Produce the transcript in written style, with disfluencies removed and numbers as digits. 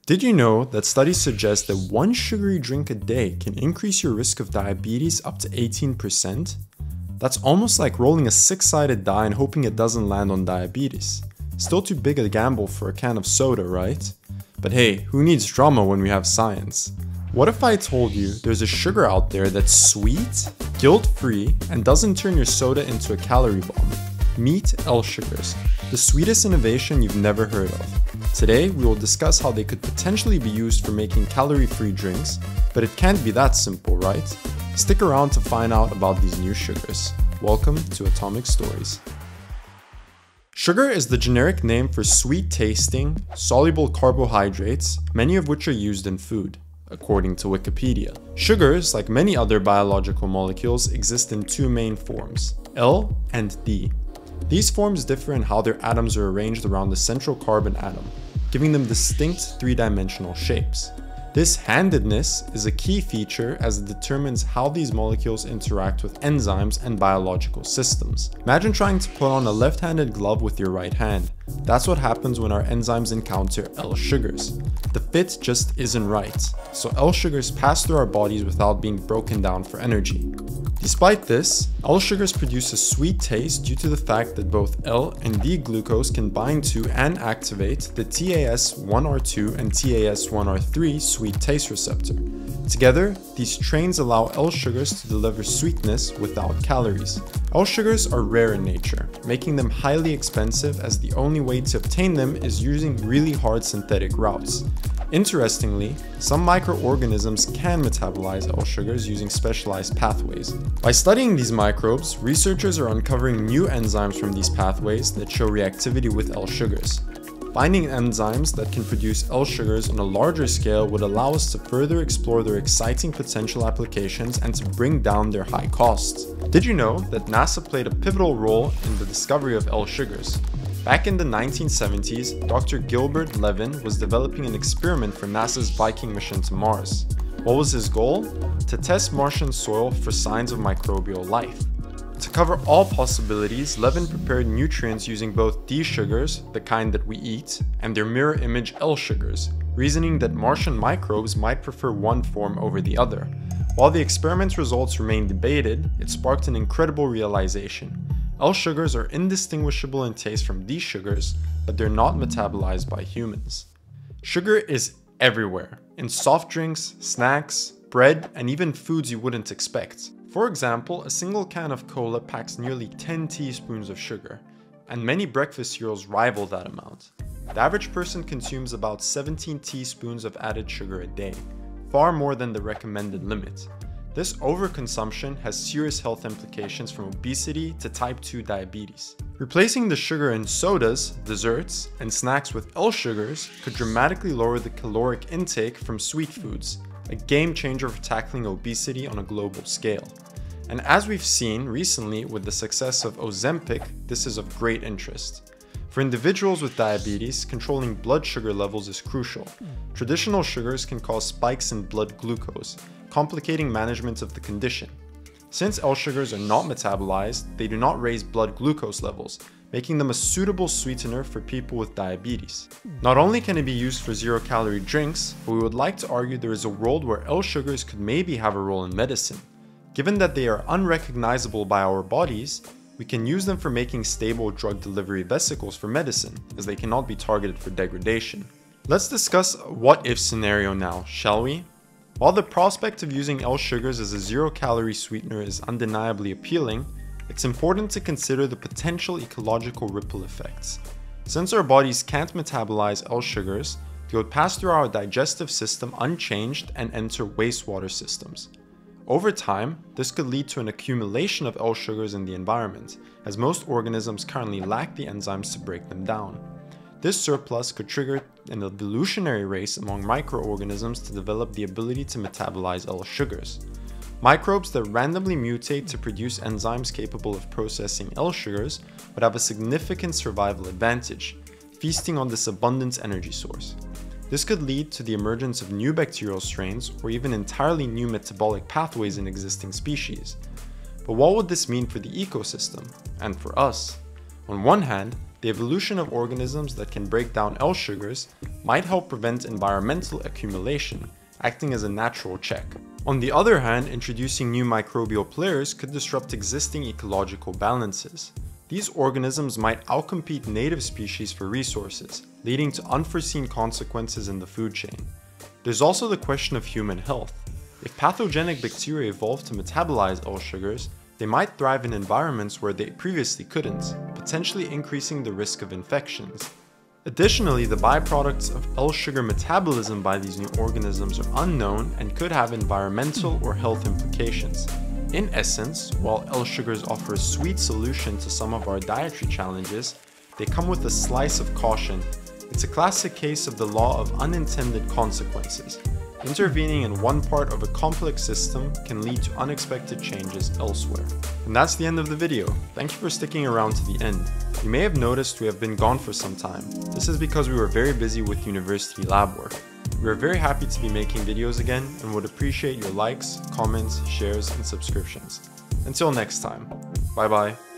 Did you know that studies suggest that one sugary drink a day can increase your risk of diabetes up to 18%? That's almost like rolling a six-sided die and hoping it doesn't land on diabetes. Still too big a gamble for a can of soda, right? But hey, who needs drama when we have science? What if I told you there's a sugar out there that's sweet, guilt-free, and doesn't turn your soda into a calorie bomb? Meet L-sugars, the sweetest innovation you've never heard of. Today, we will discuss how they could potentially be used for making calorie-free drinks, but it can't be that simple, right? Stick around to find out about these new sugars. Welcome to Atomic Stories. Sugar is the generic name for sweet-tasting, soluble carbohydrates, many of which are used in food, according to Wikipedia. Sugars, like many other biological molecules, exist in two main forms, L and D. These forms differ in how their atoms are arranged around the central carbon atom, giving them distinct three-dimensional shapes. This handedness is a key feature as it determines how these molecules interact with enzymes and biological systems. Imagine trying to put on a left-handed glove with your right hand. That's what happens when our enzymes encounter L-sugars. The fit just isn't right, so L-sugars pass through our bodies without being broken down for energy. Despite this, L-sugars produce a sweet taste due to the fact that both L and D glucose can bind to and activate the TAS1R2 and TAS1R3 sweet taste receptor. Together, these trains allow L-sugars to deliver sweetness without calories. L-sugars are rare in nature, making them highly expensive as the only way to obtain them is using really hard synthetic routes. Interestingly, some microorganisms can metabolize L-sugars using specialized pathways. By studying these microbes, researchers are uncovering new enzymes from these pathways that show reactivity with L-sugars. Finding enzymes that can produce L-sugars on a larger scale would allow us to further explore their exciting potential applications and to bring down their high costs. Did you know that NASA played a pivotal role in the discovery of L-sugars? Back in the 1970s, Dr. Gilbert Levin was developing an experiment for NASA's Viking mission to Mars. What was his goal? To test Martian soil for signs of microbial life. To cover all possibilities, Levin prepared nutrients using both D sugars, the kind that we eat, and their mirror image L sugars, reasoning that Martian microbes might prefer one form over the other. While the experiment's results remained debated, it sparked an incredible realization. L sugars are indistinguishable in taste from D sugars, but they're not metabolized by humans. Sugar is everywhere, in soft drinks, snacks, bread, and even foods you wouldn't expect. For example, a single can of cola packs nearly 10 teaspoons of sugar, and many breakfast cereals rival that amount. The average person consumes about 17 teaspoons of added sugar a day, far more than the recommended limit. This overconsumption has serious health implications from obesity to type 2 diabetes. Replacing the sugar in sodas, desserts, and snacks with L-sugars could dramatically lower the caloric intake from sweet foods, a game changer for tackling obesity on a global scale. And as we've seen recently with the success of Ozempic, this is of great interest. For individuals with diabetes, controlling blood sugar levels is crucial. Traditional sugars can cause spikes in blood glucose, complicating management of the condition. Since L-sugars are not metabolized, they do not raise blood glucose levels, making them a suitable sweetener for people with diabetes. Not only can it be used for zero-calorie drinks, but we would like to argue there is a world where L-sugars could maybe have a role in medicine. Given that they are unrecognizable by our bodies, we can use them for making stable drug delivery vesicles for medicine, as they cannot be targeted for degradation. Let's discuss a what-if scenario now, shall we? While the prospect of using L-sugars as a zero-calorie sweetener is undeniably appealing, it's important to consider the potential ecological ripple effects. Since our bodies can't metabolize L-sugars, they would pass through our digestive system unchanged and enter wastewater systems. Over time, this could lead to an accumulation of L-sugars in the environment, as most organisms currently lack the enzymes to break them down. This surplus could trigger an evolutionary race among microorganisms to develop the ability to metabolize L-sugars. Microbes that randomly mutate to produce enzymes capable of processing L-sugars would have a significant survival advantage, feasting on this abundant energy source. This could lead to the emergence of new bacterial strains or even entirely new metabolic pathways in existing species. But what would this mean for the ecosystem and for us? On one hand, the evolution of organisms that can break down L-sugars might help prevent environmental accumulation, acting as a natural check. On the other hand, introducing new microbial players could disrupt existing ecological balances. These organisms might outcompete native species for resources, leading to unforeseen consequences in the food chain. There's also the question of human health. If pathogenic bacteria evolve to metabolize L-sugars, they might thrive in environments where they previously couldn't, potentially increasing the risk of infections. Additionally, the byproducts of L-sugar metabolism by these new organisms are unknown and could have environmental or health implications. In essence, while L-sugars offer a sweet solution to some of our dietary challenges, they come with a slice of caution. It's a classic case of the law of unintended consequences. Intervening in one part of a complex system can lead to unexpected changes elsewhere. And that's the end of the video. Thank you for sticking around to the end. You may have noticed we have been gone for some time. This is because we were very busy with university lab work. We are very happy to be making videos again and would appreciate your likes, comments, shares, and subscriptions. Until next time, bye bye.